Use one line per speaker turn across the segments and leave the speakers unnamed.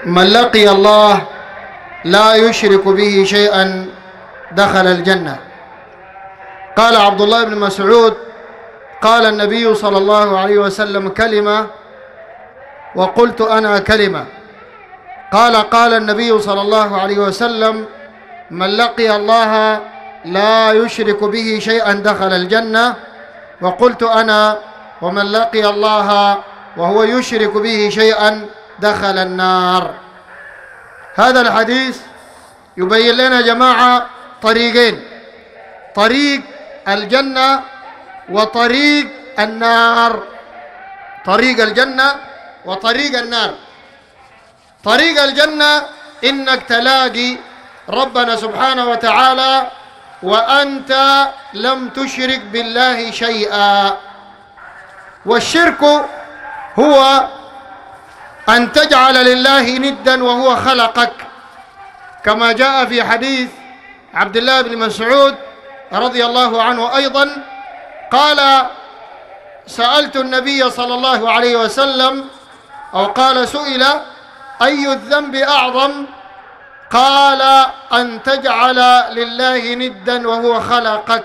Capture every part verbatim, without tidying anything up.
من لقي الله لا يشرك به شيئا دخل الجنة. قال عبد الله بن مسعود: قال النبي صلى الله عليه وسلم كلمة وقلت أنا كلمة. قال قال النبي صلى الله عليه وسلم: من لقي الله لا يشرك به شيئا دخل الجنة. وقلت أنا: ومن لقي الله وهو يشرك به شيئا دخل النار. هذا الحديث يبين لنا يا جماعة طريقين: طريق الجنة وطريق النار. طريق الجنة وطريق النار. طريق الجنة إنك تلاقي ربنا سبحانه وتعالى وأنت لم تشرك بالله شيئا. والشرك هو أن تجعل لله ندا وهو خلقك، كما جاء في حديث عبد الله بن مسعود رضي الله عنه أيضا قال: سألت النبي صلى الله عليه وسلم، أو قال سئل: أي الذنب أعظم؟ قال: أن تجعل لله ندا وهو خلقك.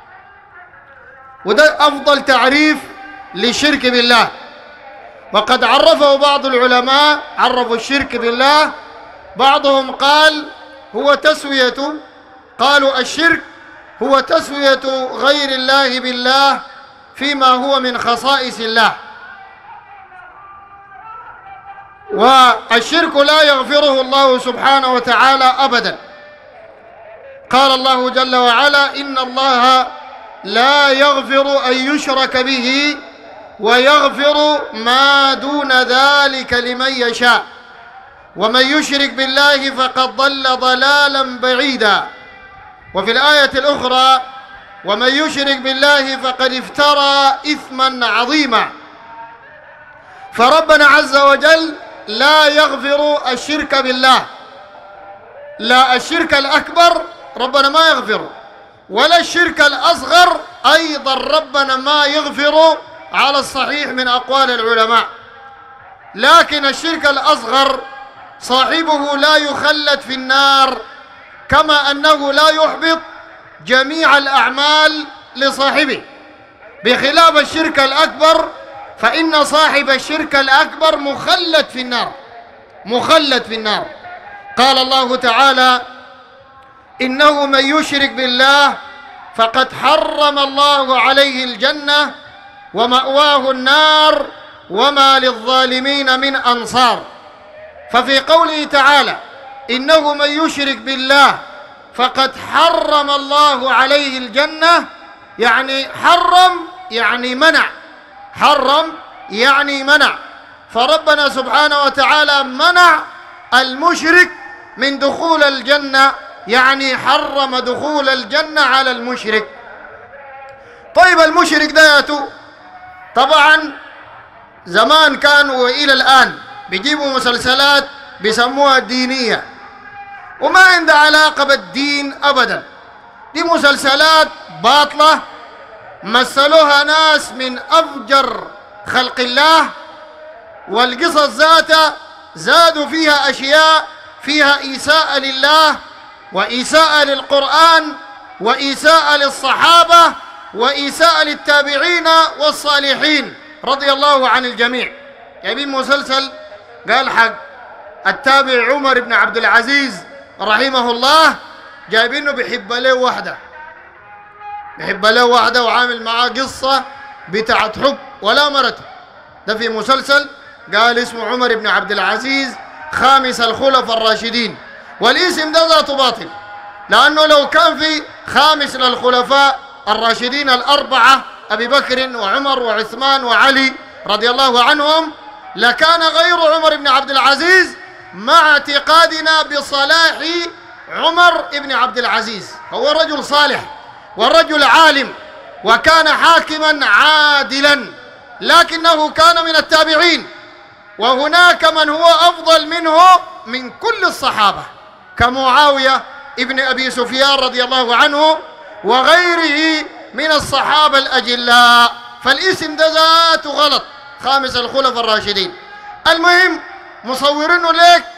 وده أفضل تعريف للشرك بالله. وقد عرفه بعض العلماء، عرفوا الشرك بالله، بعضهم قال هو تسوية، قالوا الشرك هو تسوية غير الله بالله فيما هو من خصائص الله. والشرك لا يغفره الله سبحانه وتعالى أبدا. قال الله جل وعلا: إن الله لا يغفر أن يشرك به ويغفر ما دون ذلك لمن يشاء، ومن يشرك بالله فقد ضل ضلالا بعيدا. وفي الآية الأخرى: ومن يشرك بالله فقد افترى إثما عظيما. فربنا عز وجل لا يغفر الشرك بالله، لا الشرك الأكبر ربنا ما يغفره، ولا الشرك الأصغر أيضا ربنا ما يغفره على الصحيح من أقوال العلماء. لكن الشرك الأصغر صاحبه لا يخلد في النار، كما أنه لا يحبط جميع الأعمال لصاحبه، بخلاف الشرك الأكبر فإن صاحب الشرك الأكبر مخلد في النار، مخلد في النار. قال الله تعالى: إنه من يشرك بالله فقد حرم الله عليه الجنة ومأواه النار وما للظالمين من أنصار. ففي قوله تعالى: إنه من يشرك بالله فقد حرم الله عليه الجنة، يعني حرم يعني منع، حرم يعني منع. فربنا سبحانه وتعالى منع المشرك من دخول الجنة، يعني حرم دخول الجنة على المشرك. طيب المشرك دياته طبعا زمان كان وإلى الآن بيجيبوا مسلسلات بيسموها دينية، وما عندها علاقة بالدين أبدا. دي مسلسلات باطلة مثلوها ناس من أفجر خلق الله، والقصص ذاتها زادوا فيها أشياء فيها إساءة لله وإساءة للقرآن وإساءة للصحابة وإساءة للتابعين والصالحين رضي الله عن الجميع. جايبين مسلسل قال حق التابع عمر بن عبد العزيز رحمه الله، جايبينه بيحب له واحدة، بيحب له واحدة وعامل معاه قصة بتاعت حب ولا مرته. ده في مسلسل قال اسمه عمر بن عبد العزيز خامس الخلفاء الراشدين، والاسم ده ذاته باطل، لأنه لو كان في خامس للخلفاء الراشدين الأربعة أبي بكر وعمر وعثمان وعلي رضي الله عنهم لكان غير عمر بن عبد العزيز، مع اعتقادنا بصلاح عمر بن عبد العزيز. هو رجل صالح ورجل عالم وكان حاكما عادلا، لكنه كان من التابعين، وهناك من هو أفضل منه من كل الصحابة كمعاوية ابن أبي سفيان رضي الله عنه وغيره من الصحابة الأجلاء. فالاسم ده ذاته غلط، خامس الخلفاء الراشدين. المهم مصورينه ليك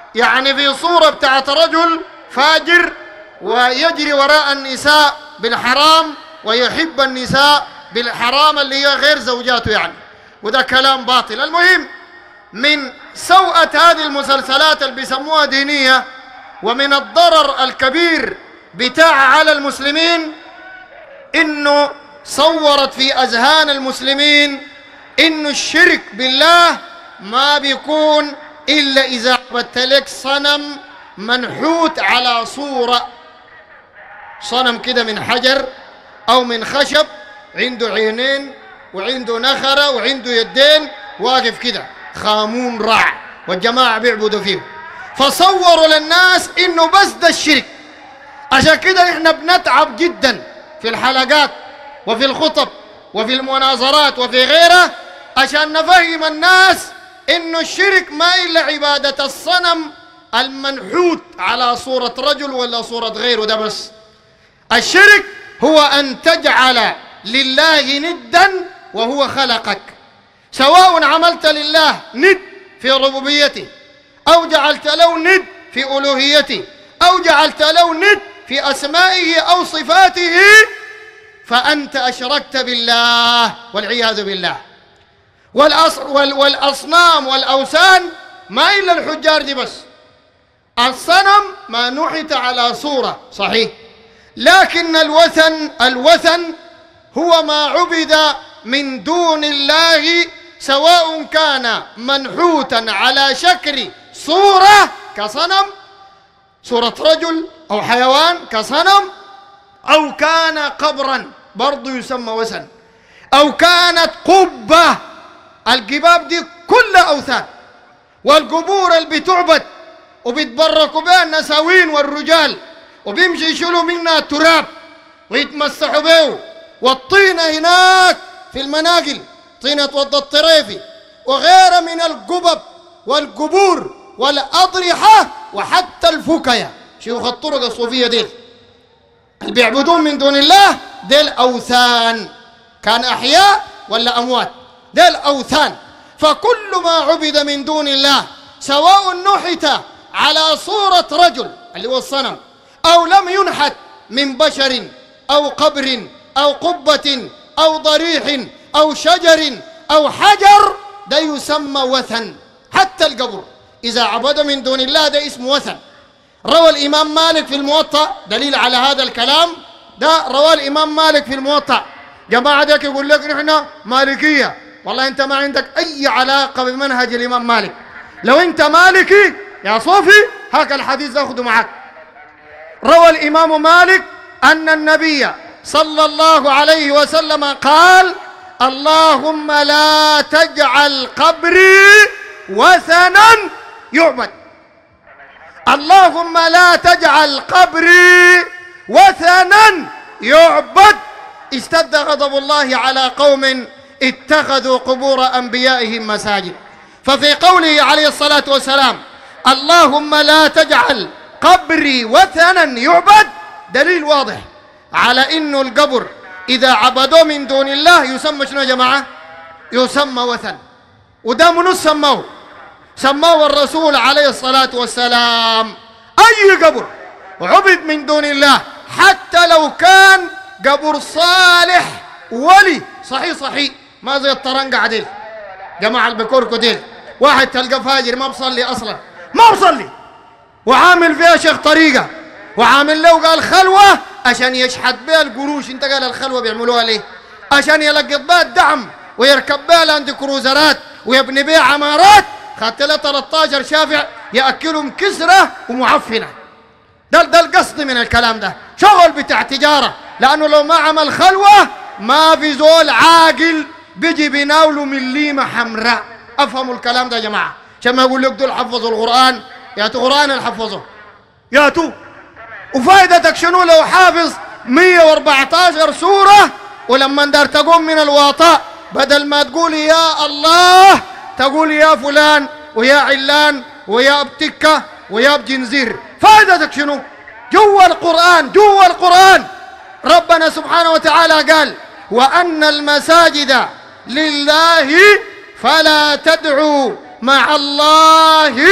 يعني في صورة بتاعت رجل فاجر ويجري وراء النساء بالحرام ويحب النساء بالحرام اللي هي غير زوجاته يعني، وده كلام باطل. المهم من سوءة هذه المسلسلات اللي بيسموها دينية ومن الضرر الكبير بتاعها على المسلمين إنه صورت في أذهان المسلمين إنه الشرك بالله ما بيكون إلا إذا عبدت لك صنم منحوت على صورة، صنم كده من حجر أو من خشب عنده عينين وعنده نخرة وعنده يدين واقف كده خامون راع والجماعة بيعبدوا فيه، فصوروا للناس إنه بس ده الشرك. عشان كده إحنا بنتعب جدا في الحلقات وفي الخطب وفي المناظرات وفي غيرها عشان نفهم الناس إنه الشرك ما إلا عبادة الصنم المنحوت على صورة رجل ولا صورة غيره. ده بس الشرك هو أن تجعل لله ندا وهو خلقك، سواء عملت لله ند في ربوبيته أو جعلت له ند في ألوهيته أو جعلت له ند في أسمائه أو صفاته، فأنت أشركت بالله والعياذ بالله. والأصنام والأوثان ما إلا الحجار دي بس. الصنم ما نحت على صورة صحيح، لكن الوثن الوثن هو ما عبد من دون الله، سواء كان منحوتا على شكل صورة كصنم، صورة رجل أو حيوان كصنم، أو كان قبرا برضو يسمى وثن، أو كانت قبة. القباب دي كلها أوثان، والقبور اللي بتعبد وبيتبركوا بها النساوين والرجال وبيمشي يشيلوا منها التراب ويتمسحوا به، والطينة هناك في المناقل طينة وض الطريفي وغيرها من القبب والقبور والأضرحة وحتى الفكية. شيوخ الطرق الصوفية ديل اللي بيعبدون من دون الله ديل أوثان، كان أحياء ولا أموات، ديل أوثان. فكل ما عبد من دون الله سواء نحت على صورة رجل اللي هو الصنم أو لم ينحت من بشر أو قبر أو قبة أو ضريح أو شجر أو حجر، ده يسمى وثن. حتى القبر إذا عبد من دون الله ده اسمه وثن. روى الإمام مالك في الموطأ، دليل على هذا الكلام ده روى الإمام مالك في الموطأ. جماعة ديك يقول لك نحن مالكية، والله أنت ما عندك أي علاقة بمنهج الإمام مالك. لو أنت مالكي يا صوفي هاك الحديث أخذه معك. روى الإمام مالك أن النبي صلى الله عليه وسلم قال: اللهم لا تجعل قبري وثنا يعبد. اللهم لا تجعل قبري وثنا يعبد. اشتد غضب الله على قوم اتخذوا قبور أنبيائهم مساجد. ففي قوله عليه الصلاة والسلام اللهم لا تجعل قبري وثنا يعبد دليل واضح على إنه القبر إذا عبدوه من دون الله يسمى شنو يا جماعة؟ يسمى وثن. وده منو سموه؟ سموه الرسول عليه الصلاة والسلام. أي قبر عبد من دون الله حتى لو كان قبر صالح ولي صحيح صحيح ما زي الطرنقة عديل جماعة البكوركو ديل، واحد تلقى فاجر ما بصلي أصلا، ما بصلي وعامل فيها شيخ طريقة وعامل له قال خلوة عشان يشحت بها القروش. انت قال الخلوة بيعملوها ليه؟ عشان يلقط بها الدعم ويركب بها لاند كروزرات ويبني بها عمارات. خدت له ثلاثة عشر شافع يأكلهم كسرة ومعفنة. ده ده القصد من الكلام ده، شغل بتاع تجارة. لأنه لو ما عمل خلوة ما في زول عاقل بيجي بيناوله من ليمة حمراء. أفهموا الكلام ده يا جماعة عشان ما أقول لك دول حفظوا القرآن. ياتوا قرآن اللي حفظوا ياتوا. وفائدتك شنو لو حافظ مية وأربعة عشر سورة ولما دار تقوم من الواطاء بدل ما تقول يا الله تقول يا فلان ويا علان ويا بتكة ويا بجنزير؟ فائدتك شنو؟ جوا القرآن جوا القرآن ربنا سبحانه وتعالى قال وأن المساجد لله فلا تدعوا مع الله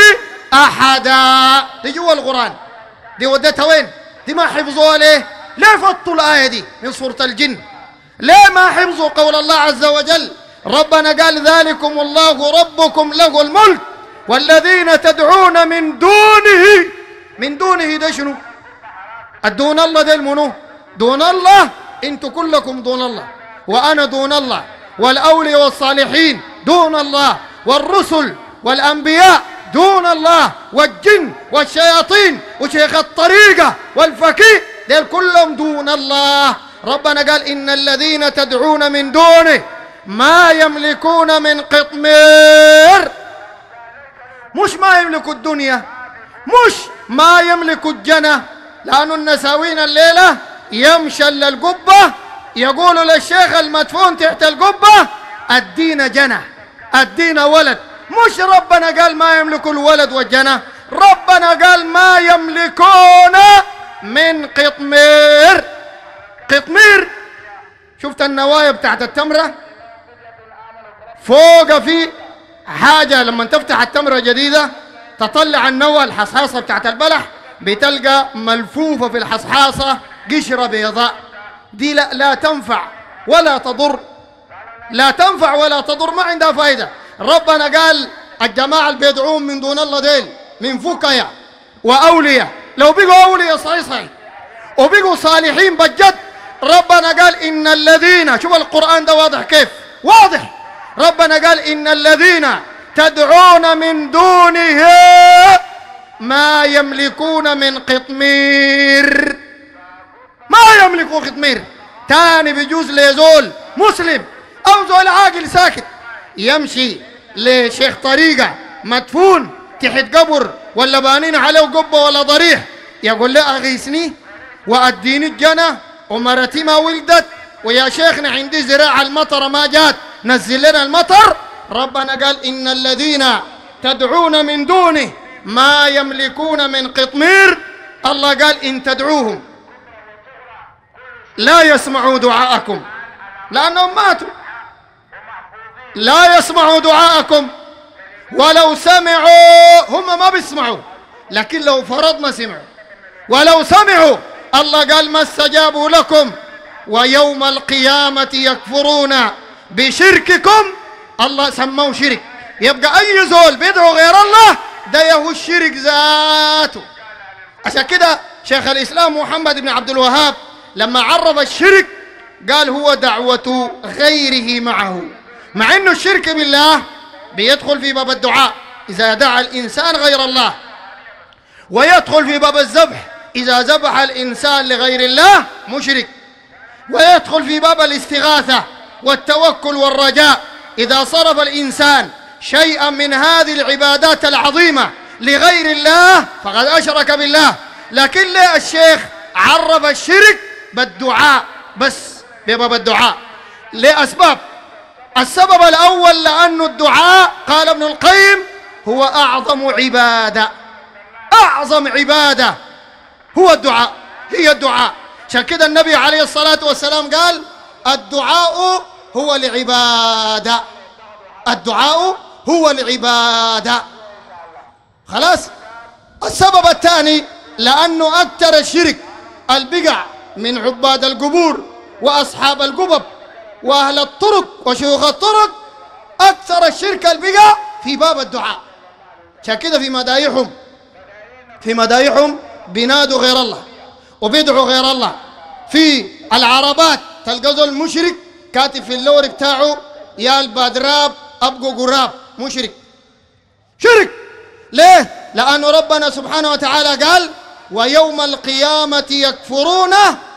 أحدا. دي جوا القرآن، دي ودتها وين؟ دي ما حفظوها ليه؟ ليه فضوا الآية دي من سورة الجن؟ ليه ما حفظوا قول الله عز وجل؟ ربنا قال ذلكم الله ربكم له الملك والذين تدعون من دونه. من دونه ده شنو؟ الدون الله ده المنو؟ دون الله انتم كلكم دون الله، وأنا دون الله، والأولياء والصالحين دون الله، والرسل والأنبياء دون الله، والجن والشياطين وشيخ الطريقة والفقيه دول كلهم دون الله. ربنا قال إن الذين تدعون من دونه ما يملكون من قطمير. مش ما يملكوا الدنيا، مش ما يملكوا الجنة، لأن النساوين الليلة يمشى للقبة يقولوا للشيخ المدفون تحت القبة ادينا جنة ادينا ولد. مش ربنا قال ما يملكوا الولد والجنة، ربنا قال ما يملكون من قطمير. قطمير شفت النوايا بتاعت التمرة فوق في حاجة لما تفتح التمرة جديدة تطلع النوى الحصحاصة بتاعت البلح بتلقى ملفوفة في الحصحاصة قشرة بيضاء. دي لا, لا تنفع ولا تضر، لا تنفع ولا تضر، ما عندها فايدة. ربنا قال الجماعة اللي بيدعون من دون الله ديل من فكية وأولياء، لو بقوا أولياء صحيح صحيح وبقوا صالحين بجد، ربنا قال إن الذين، شوف القرآن ده واضح كيف واضح، ربنا قال إن الذين تدعون من دونه ما يملكون من قطمير. ما يملكوا قطمير. تاني بيجوز لزول مسلم أو زول عاقل ساكت يمشي لشيخ طريقة مدفون تحت قبر ولا بانين عليه قبة ولا ضريح يقول له أغيثني وأديني الجنة ومرتي ما ولدت ويا شيخنا عندي زراعة المطر ما جات نزل لنا المطر. ربنا قال إن الذين تدعون من دونه ما يملكون من قطمير. الله قال إن تدعوهم لا يسمعوا دعاءكم لأنهم ماتوا، لا يسمعوا دعاءكم ولو سمعوا، هم ما بيسمعوا لكن لو فرضنا سمعوا، ولو سمعوا الله قال ما استجابوا لكم ويوم القيامة يكفرون بشرككم. الله سموه شرك، يبقى أي زول بيدعو غير الله ده يهو الشرك ذاته. عشان كده شيخ الإسلام محمد بن عبد الوهاب لما عرف الشرك قال هو دعوة غيره معه، مع انه الشرك بالله بيدخل في باب الدعاء اذا دعا الانسان غير الله، ويدخل في باب الذبح اذا ذبح الانسان لغير الله مشرك، ويدخل في باب الاستغاثة والتوكل والرجاء اذا صرف الانسان شيئا من هذه العبادات العظيمة لغير الله فقد اشرك بالله. لكن ليه الشيخ عرف الشرك بالدعاء بس بباب الدعاء؟ لأسباب. السبب الأول لأن الدعاء قال ابن القيم هو أعظم عبادة، أعظم عبادة هو الدعاء، هي الدعاء. عشان كده النبي عليه الصلاة والسلام قال الدعاء هو العبادة، الدعاء هو العبادة. خلاص. السبب الثاني لأنه أكثر الشرك البقع من عباد القبور وأصحاب القبب وأهل الطرق وشيوخ الطرق، أكثر الشرك البقع في باب الدعاء. عشان كده في مدايحهم في مدايحهم بينادوا غير الله وبيدعوا غير الله. في العربات تلقى زول مشرك كاتب في اللور بتاعه يا البادراب أبقوا قراب، مشرك شرك. ليه؟ لأن ربنا سبحانه وتعالى قال ويوم القيامة يكفرون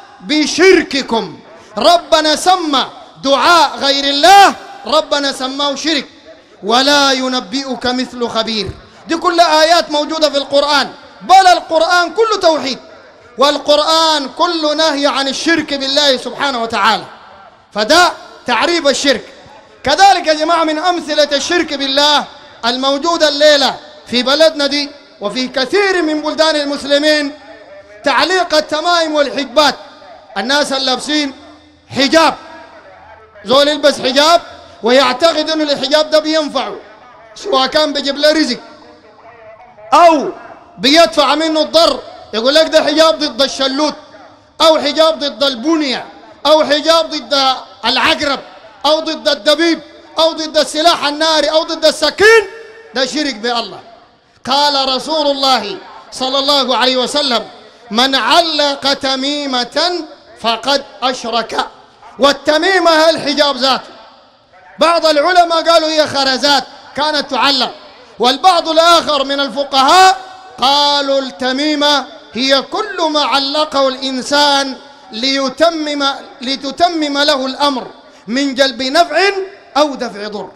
بشرككم. ربنا سمى دعاء غير الله ربنا سماه شرك. ولا ينبئك مثل خبير. دي كل آيات موجودة في القرآن، بل القرآن كله توحيد، والقرآن كله نهي عن الشرك بالله سبحانه وتعالى. فده تعريب الشرك. كذلك يا جماعة من أمثلة الشرك بالله الموجودة الليلة في بلدنا دي وفي كثير من بلدان المسلمين تعليق التمائم والحجبات. الناس اللابسين حجاب، زول يلبس حجاب ويعتقد انه الحجاب ده بينفعه سواء كان بيجيب له رزق أو بيدفع منه الضر، يقول لك ده حجاب ضد الشلوت، أو حجاب ضد البنية، أو حجاب ضد العقرب، أو ضد الدبيب، أو ضد السلاح الناري، أو ضد السكين، ده شرك بالله. قال رسول الله صلى الله عليه وسلم: من علق تميمة فقد أشرك. والتميمة هي الحجاب ذاته. بعض العلماء قالوا هي خرزات كانت تعلق، والبعض الآخر من الفقهاء قالوا التميمة هي كل ما علقه الإنسان ليتمم لتتمم له الأمر من جلب نفع أو دفع ضر.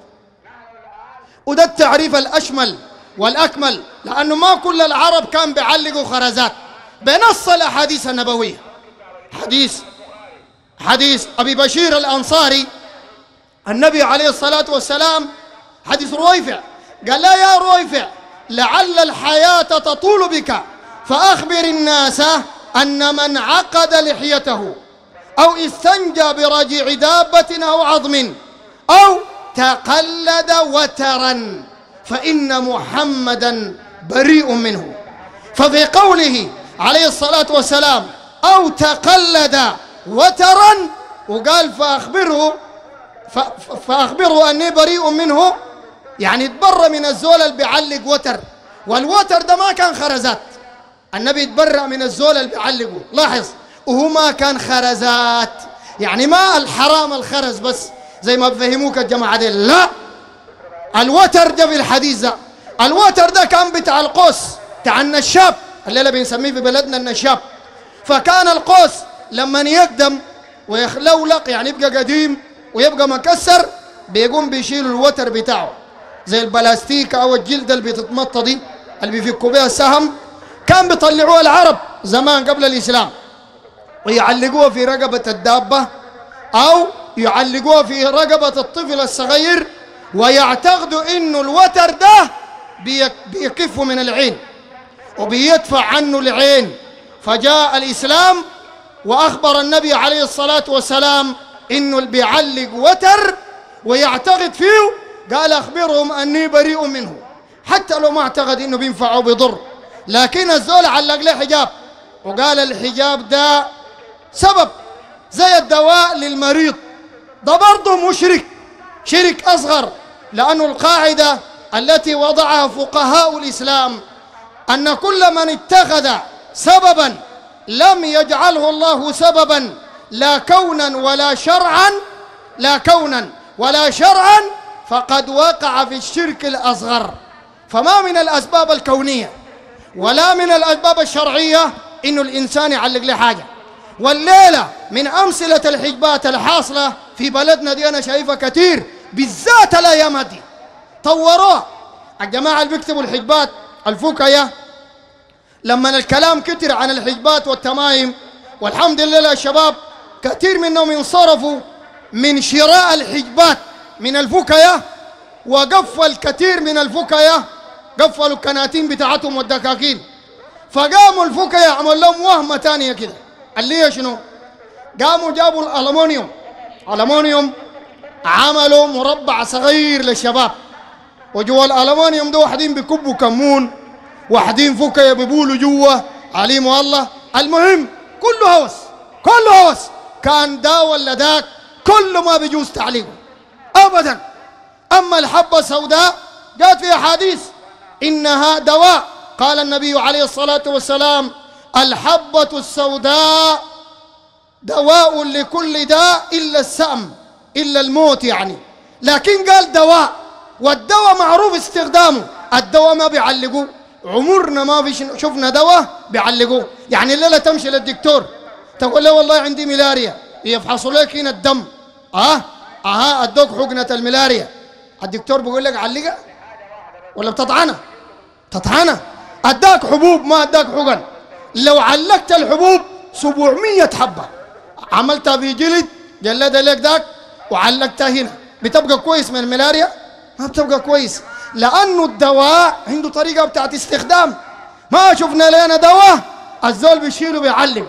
وده التعريف الأشمل والأكمل، لأنه ما كل العرب كان بيعلقوا خرزات بنص الأحاديث النبوية. حديث حديث أبي بشير الأنصاري، النبي عليه الصلاة والسلام، حديث رويفع، قال: لا يا رويفع، لعل الحياة تطول بك، فأخبر الناس أن من عقد لحيته أو استنجى برجيع دابة أو عظم أو تقلد وترا فإن محمدا بريء منه. ففي قوله عليه الصلاة والسلام أو تقلد وترا، وقال فأخبره فأخبره أني بريء منه، يعني تبرأ من الزول اللي بيعلق وتر. والوتر ده ما كان خرزات، النبي يتبرأ من الزول اللي بيعلقه. لاحظ، وهو ما كان خرزات، يعني ما الحرام الخرز بس زي ما بفهموك الجماعة دي، لا، الوتر ده في الحديث ده. الوتر ده كان بتاع القوس، بتاع النشاب، الليلة بنسميه في بلدنا النشاب. فكان القوس لما يقدم ويخلولق، يعني يبقى قديم ويبقى مكسر، بيقوم بيشيلوا الوتر بتاعه زي البلاستيك أو الجلد اللي بتتمطى دي اللي بيفكوا بها السهم. كان بيطلعوها العرب زمان قبل الإسلام ويعلقوها في رقبة الدابة أو يعلقوها في رقبة الطفل الصغير، ويعتقدوا إنه الوتر ده بيكفه من العين وبيدفع عنه العين. فجاء الإسلام وأخبر النبي عليه الصلاة والسلام إنه اللي بيعلق وتر ويعتقد فيه، قال: أخبرهم أني بريء منه، حتى لو ما اعتقد إنه بينفع أو بيضر. لكن الزول علق له حجاب، وقال الحجاب ده سبب زي الدواء للمريض، ده برضه مشرك، شرك أصغر. لأن القاعدة التي وضعها فقهاء الإسلام أن كل من اتخذ سببا لم يجعله الله سببا، لا كونا ولا شرعا لا كونا ولا شرعا فقد وقع في الشرك الأصغر. فما من الأسباب الكونية ولا من الأسباب الشرعية إنه الإنسان يعلق له حاجة. والليلة من أمثلة الحجبات الحاصلة في بلدنا دي أنا شايفها كثير، بالذات الأيام دي طوروها الجماعة اللي بيكتبوا الحجبات الفكية. لما الكلام كتر عن الحجبات والتمايم، والحمد لله الشباب كثير منهم انصرفوا من شراء الحجبات من الفكية، وقفل الكثير من الفكية، قفلوا الكناتين بتاعتهم والدكاكين. فقاموا الفكية عملوا لهم وهمة ثانية كده، اللي هي شنو؟ قاموا جابوا الألمونيوم ألمونيوم عملوا مربع صغير للشباب، وجوا الألمونيوم ده واحدين بكبوا كمون، واحدين فكية بيبولوا جوا عليم الله. المهم كله هوس، كله هوس، كان دا ولا داك كله ما بيجوز تعليقه أبدا. أما الحبة السوداء جاءت في أحاديث إنها دواء، قال النبي عليه الصلاة والسلام: الحبة السوداء دواء لكل داء إلا السأم، إلا الموت يعني. لكن قال دواء، والدواء معروف استخدامه. الدواء ما بيعلقوه، عمرنا ما في شفنا دواء بيعلقوه. يعني الليلة تمشي للدكتور تقول له والله عندي ملاريا، يفحصوا لك هنا الدم، اه اه ادوك حقنة الملاريا، الدكتور بيقول لك علقها ولا بتطعنها؟ تطعنها. اداك حبوب ما اداك حقن، لو علقت الحبوب سبعمية حبة عملتها في جلد جلد لك ذاك وعلقتها هنا، بتبقى كويس من الملاريا؟ ما بتبقى كويس، لأنه الدواء عنده طريقة بتاعت استخدام. ما شفنا لنا دواء الزول بيشيله بيعلقه،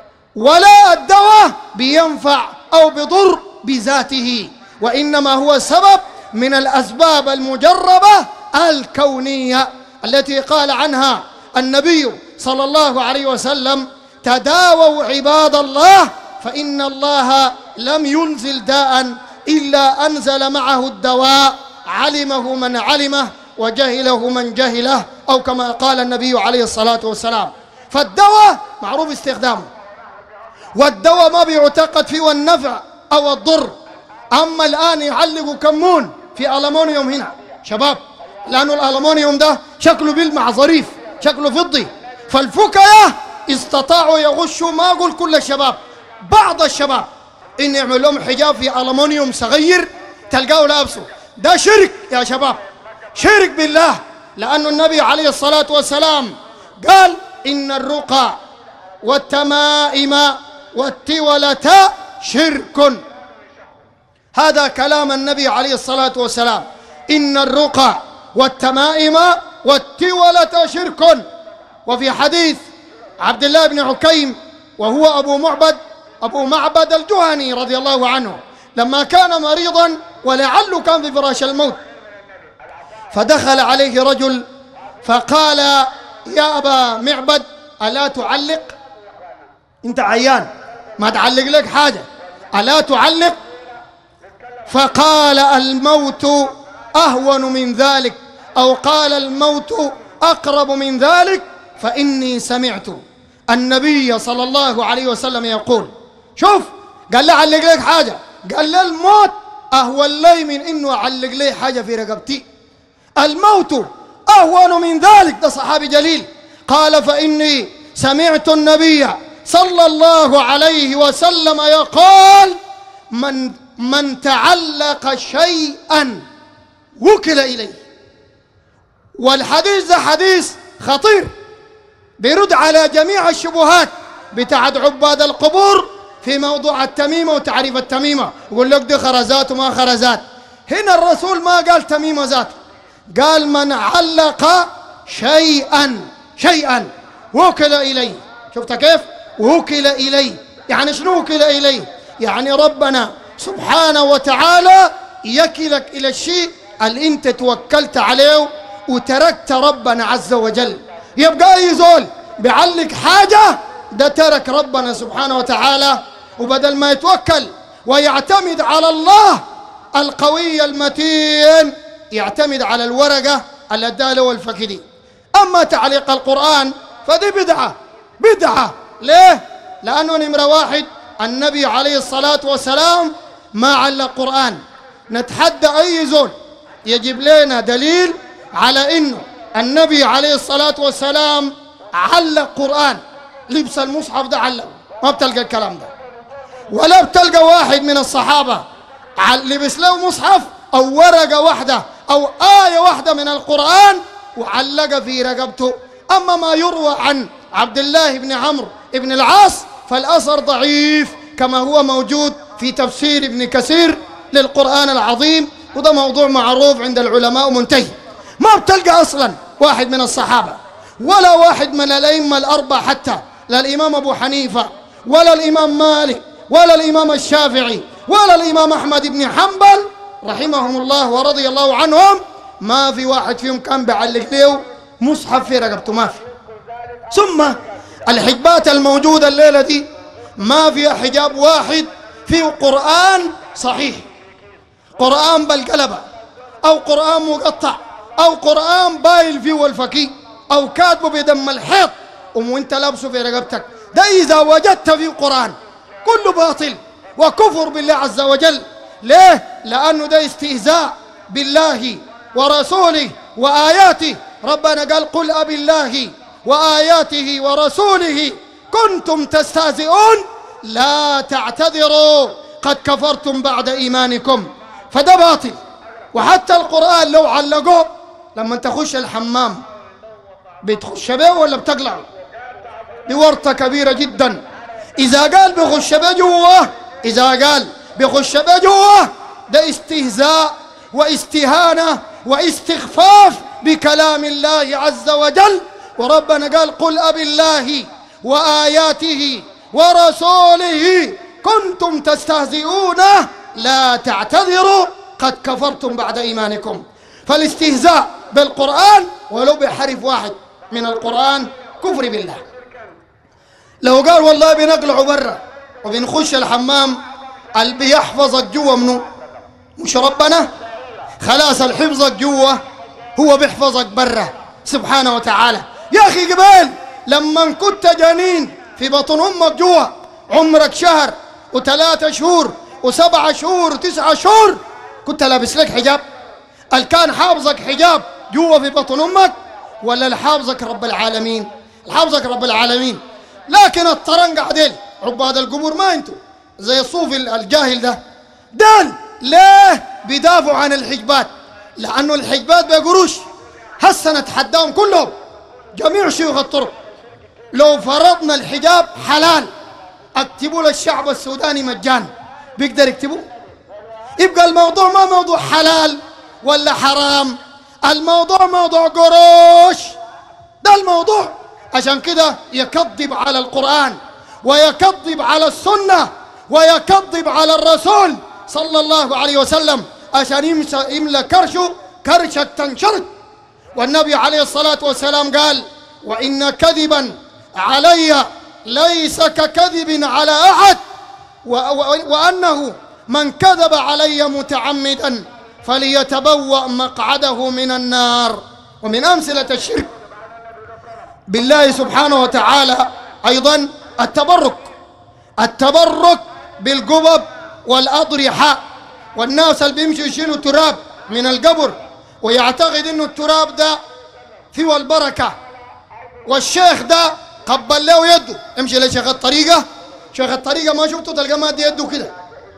ولا الدواء بينفع أو بضر بذاته، وإنما هو سبب من الأسباب المجربة الكونية التي قال عنها النبي صلى الله عليه وسلم: تداووا عباد الله فإن الله لم ينزل داء إلا أنزل معه الدواء، علمه من علمه وجهله من جهله، أو كما قال النبي عليه الصلاة والسلام. فالدواء معروف استخدامه، والدواء ما بيعتقد فيه النفع أو الضر. أما الآن يعلقوا كمون في ألمونيوم هنا شباب، لأنه الألمونيوم ده شكله بيلمع ظريف، شكله فضي. فالفكية استطاعوا يغشوا، ما أقول كل الشباب، بعض الشباب، إن يعمل لهم حجاب في ألمونيوم صغير تلقاه لابسه. ده شرك يا شباب، شرك بالله، لأن النبي عليه الصلاة والسلام قال: إن الرقى والتمائم والتولة شرك. هذا كلام النبي عليه الصلاة والسلام: إن الرقى والتمائم والتولة شرك. وفي حديث عبد الله بن عكيم وهو أبو معبد أبو معبد الجهني رضي الله عنه، لما كان مريضا ولعله كان في فراش الموت، فدخل عليه رجل فقال: يا أبا معبد ألا تعلق؟ أنت عيان ما تعلق لك حاجة، ألا تعلق؟ فقال: الموت أهون من ذلك، أو قال: الموت أقرب من ذلك، فإني سمعت النبي صلى الله عليه وسلم يقول. شوف، قال له علق لك حاجة، قال له الموت أهون لي من إنه أعلق لي حاجة في رقبتي، الموت أهون من ذلك. ده صحابي جليل. قال: فإني سمعت النبي صلى الله عليه وسلم يقول: من من تعلق شيئا وكل إليه. والحديث ده حديث خطير بيرد على جميع الشبهات بتاعت عباد القبور في موضوع التميمة وتعريف التميمة، يقول لك دي خرزات وما خرزات. هنا الرسول ما قال تميمة ذاته، قال: من علق شيئا شيئا وكل إليه. شفت كيف؟ وكل إليه، يعني شنو وكل إليه؟ يعني ربنا سبحانه وتعالى يكلك إلى الشيء اللي أنت توكلت عليه وتركت ربنا عز وجل. يبقى أي زول بيعلق حاجة ده ترك ربنا سبحانه وتعالى، وبدل ما يتوكل ويعتمد على الله القوي المتين يعتمد على الورقة الأدالة والفكدي. أما تعليق القرآن فدي بدعة بدعة. ليه؟ لأنه نمرة واحد النبي عليه الصلاة والسلام ما علق قرآن. نتحدى أي زول يجيب لنا دليل على إنه النبي عليه الصلاة والسلام علق قرآن. لبس المصحف ده علق، ما بتلقى الكلام ده، ولا بتلقى واحد من الصحابة لبس له مصحف أو ورقة واحدة أو آية واحدة من القرآن وعلق في رقبته. أما ما يروى عن عبد الله بن عمرو بن العاص فالأثر ضعيف، كما هو موجود في تفسير ابن كثير للقرآن العظيم، وده موضوع معروف عند العلماء ومنتهي. ما بتلقى أصلا واحد من الصحابة ولا واحد من الأئمة الأربعة، حتى لا الإمام أبو حنيفة ولا الإمام مالك ولا الإمام الشافعي ولا الإمام أحمد بن حنبل رحمهم الله ورضي الله عنهم، ما في واحد فيهم كان بيعلق له مصحف في رقبته، ما في. ثم الحجابات الموجودة الليلة دي ما فيها حجاب واحد فيه قرآن صحيح، قرآن بالقلبة أو قرآن مقطع أو قرآن بايل فيه والفكي أو كاتبه بدم الحيط وانت لابسه في رقبتك. ده إذا وجدت في القرآن كله باطل وكفر بالله عز وجل. ليه؟ لأنه ده استهزاء بالله ورسوله وآياته. ربنا قال: قل أبي الله وآياته ورسوله كنتم تستهزئون لا تعتذروا قد كفرتم بعد إيمانكم. فده باطل. وحتى القرآن لو علقوه لما تخش الحمام بتخش به ولا بتقلعه؟ دي ورطة كبيرة جدا. إذا قال بخش به جوه، إذا قال بخش به جوه ده استهزاء واستهانة واستخفاف بكلام الله عز وجل. وربنا قال: قل أبي الله وآياته ورسوله كنتم تستهزئون لا تعتذروا قد كفرتم بعد إيمانكم. فالاستهزاء بالقرآن ولو بحرف واحد من القرآن كفر بالله. لو قال والله بنقلعه برا وبنخش الحمام اللي بيحفظك جوا منه مش ربنا، خلاص الحفظك جوا هو بيحفظك برا سبحانه وتعالى. يا أخي قبل لما كنت جنين في بطن أمك جوا عمرك شهر وثلاثة شهور وسبعة شهور وتسعة شهور كنت لابس لك حجاب؟ هل كان حافظك حجاب جوا في بطن أمك ولا الحافظك رب العالمين؟ الحافظك رب العالمين. لكن الطرنقة ديل عباد القبور ما انتوا زي الصوفي الجاهل ده ديل ليه بيدافعوا عن الحجبات؟ لأنه الحجبات بقروش. هسه نتحداهم كلهم جميع شيوخ الطرق، لو فرضنا الحجاب حلال اكتبوا للشعب السوداني مجان، بيقدر يكتبوا؟ يبقى الموضوع ما موضوع حلال ولا حرام، الموضوع موضوع قروش، ده الموضوع. عشان كده يكذب على القرآن ويكذب على السنة ويكذب على الرسول صلى الله عليه وسلم عشان يملى كرشه كرشك تنشرت. والنبي عليه الصلاة والسلام قال: وإن كذبا علي ليس ككذب على أحد، وأنه من كذب علي متعمدا فليتبوأ مقعده من النار. ومن أمثلة الشرك بالله سبحانه وتعالى أيضا التبرك، التبرك بالقبب والأضرحة. والناس اللي بيمشوا يشيلوا تراب من القبر ويعتقد إنه التراب ده فيه البركة، والشيخ ده قبل له يده. امشي لشيخ الطريقة، شيخ الطريقة ما شفته تلقى مادي يده كده،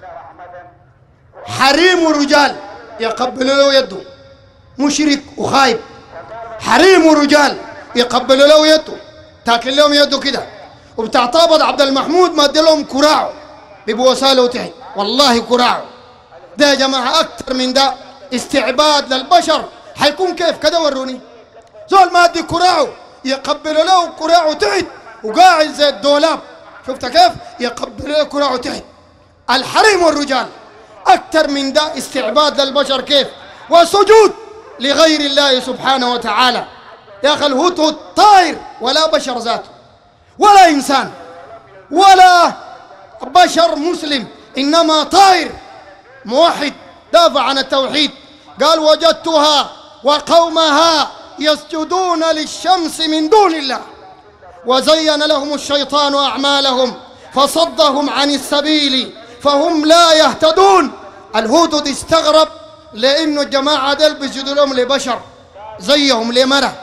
حريم ورجال يقبلوا له يده، مشرك وخايب. حريم ورجال يقبلوا له يده، تاكل لهم يده كده. وبتاع طابط عبد المحمود ما ادى لهم كراعه ببوسه له تحت، والله كراعه. ده يا جماعه اكثر من ده استعباد للبشر. حيكون كيف كده؟ وروني زول ما ادي كراعه يقبلوا له كراعه تحت وقاعد زي الدولاب، شفت كيف؟ يقبلوا له كراعه تحت. الحريم والرجال اكثر من ده استعباد للبشر كيف؟ وسجود لغير الله سبحانه وتعالى. يا اخي الهدهد طائر ولا بشر ذاته ولا انسان ولا بشر مسلم، انما طائر موحد دافع عن التوحيد. قال: وجدتها وقومها يسجدون للشمس من دون الله وزين لهم الشيطان اعمالهم فصدهم عن السبيل فهم لا يهتدون. الهدهد استغرب لانه الجماعه دول بيسجدوا لهم لبشر زيهم لمرة.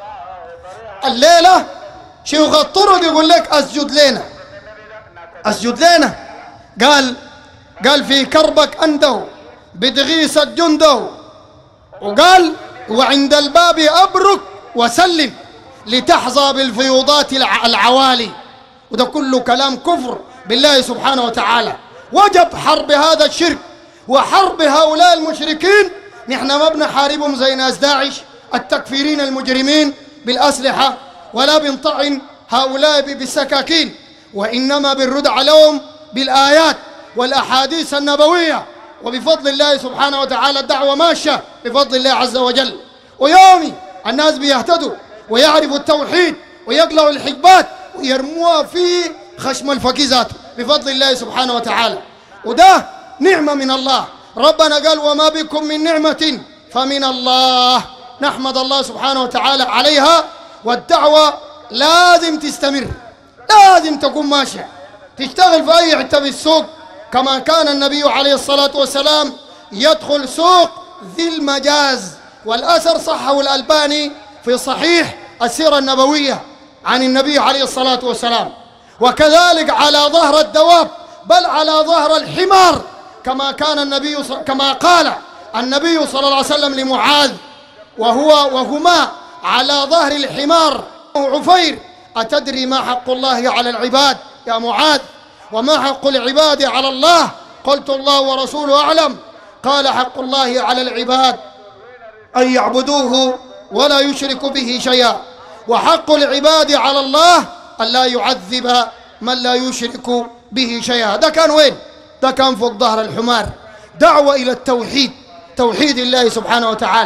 الليله شيوخ الطرق يقول لك اسجد لنا اسجد لنا. قال قال في كربك انده بدغيسك جنده، وقال: وعند الباب ابرك وسلم لتحظى بالفيوضات العوالي. وده كله كلام كفر بالله سبحانه وتعالى. وجب حرب هذا الشرك وحرب هؤلاء المشركين. نحن ما بنحاربهم زي ناس داعش التكفيرين المجرمين بالأسلحة، ولا بنطعن هؤلاء بالسكاكين، وإنما بنرد عليهم بالآيات والأحاديث النبوية. وبفضل الله سبحانه وتعالى الدعوة ماشية بفضل الله عز وجل. ويومي الناس بيهتدوا ويعرفوا التوحيد ويقلعوا الحجبات ويرموها في خشم الفكيزات بفضل الله سبحانه وتعالى. وده نعمة من الله. ربنا قال: وما بكم من نعمة فمن الله. نحمد الله سبحانه وتعالى عليها. والدعوة لازم تستمر، لازم تكون ماشية، تشتغل في أي حتة في السوق، كما كان النبي عليه الصلاة والسلام يدخل سوق ذي المجاز. والأثر صحه الألباني في صحيح السيرة النبوية عن النبي عليه الصلاة والسلام. وكذلك على ظهر الدواب، بل على ظهر الحمار، كما كان النبي كما قال النبي صلى الله عليه وسلم لمعاذ وهو وهما على ظهر الحمار: عفير أتدري ما حق الله على العباد يا معاذ؟ وما حق العباد على الله؟ قلت: الله ورسوله أعلم. قال: حق الله على العباد أن يعبدوه ولا يشركوا به شيئا، وحق العباد على الله أن لا يعذب من لا يشرك به شيئا. ده كان وين؟ ده كان فوق ظهر الحمار. دعوة إلى التوحيد، توحيد الله سبحانه وتعالى.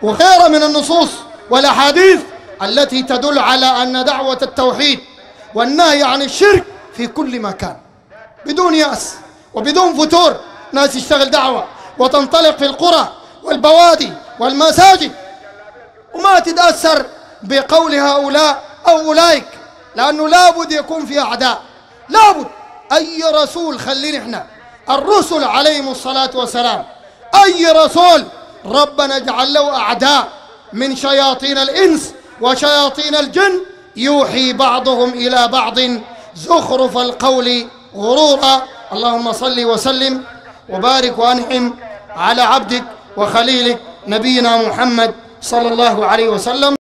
وغيرها من النصوص والأحاديث التي تدل على أن دعوة التوحيد والنهي عن الشرك في كل مكان بدون يأس وبدون فتور. ناس يشتغل دعوة وتنطلق في القرى والبوادي والمساجد وما تتأثر بقول هؤلاء أو أولئك، لأنه لابد يكون في أعداء. لابد أي رسول، خلينا إحنا الرسل عليهم الصلاة والسلام، أي رسول ربنا اجعل له أعداء من شياطين الإنس وشياطين الجن يوحي بعضهم إلى بعض زخرف القول غرورا. اللهم صل وسلم وبارك وأنعم على عبدك وخليلك نبينا محمد صلى الله عليه وسلم.